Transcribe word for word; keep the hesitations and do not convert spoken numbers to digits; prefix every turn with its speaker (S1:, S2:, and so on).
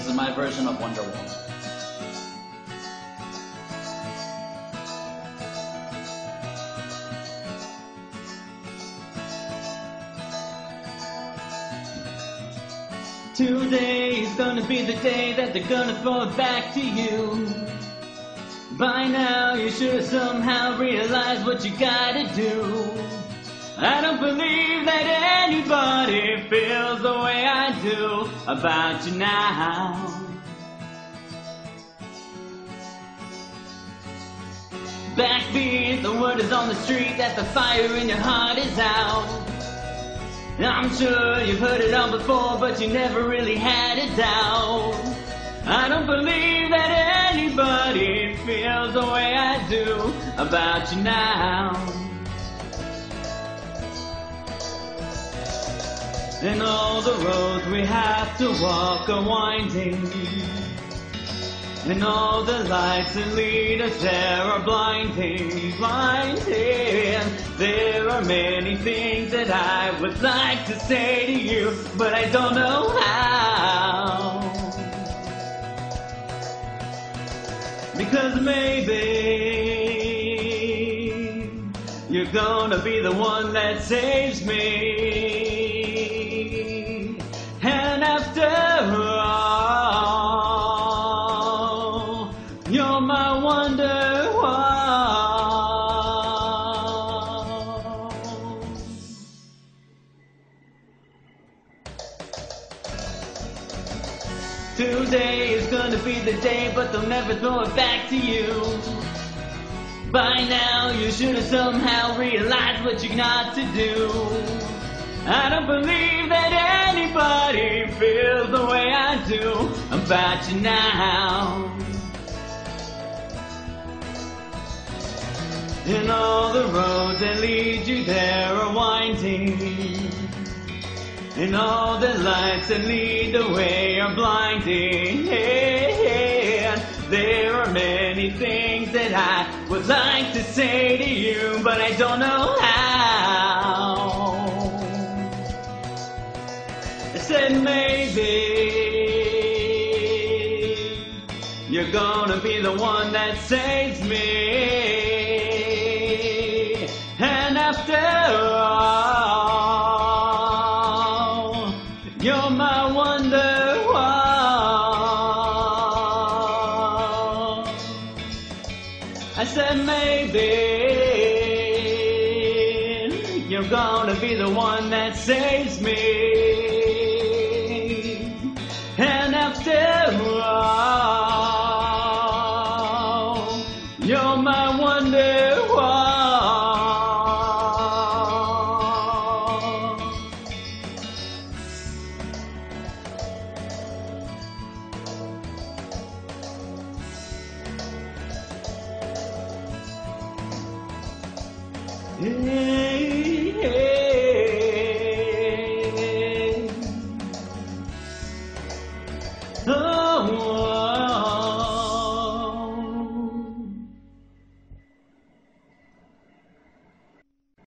S1: This is my version of Wonderwall. Today is gonna be the day that they're gonna throw it back to you. By now you should have somehow realized what you gotta do. I don't believe that anybody feels the way I do about you now. Backbeat, the word is on the street that the fire in your heart is out. I'm sure you've heard it all before, but you never really had a doubt. I don't believe that anybody feels the way I do about you now. And all the roads we have to walk are winding, and all the lights that lead us there are blinding, blinding. There are many things that I would like to say to you, but I don't know how. Because maybe you're gonna be the one that saves me. And after all, you're my Wonderwall. Today is gonna be the day, but they'll never throw it back to you. By now you should have somehow realized what you got to do. I don't believe that anybody feels the way I do about you now. And all the roads that lead you there are winding, and all the lights that lead the way are blinding. And there are many things that I would like to say to you, but I don't know how. I said maybe you're gonna be the one that saves me. And after all, you're my Wonderwall. I said maybe you're gonna be the one that saves me. And after all, you're my Wonderwall. Yeah.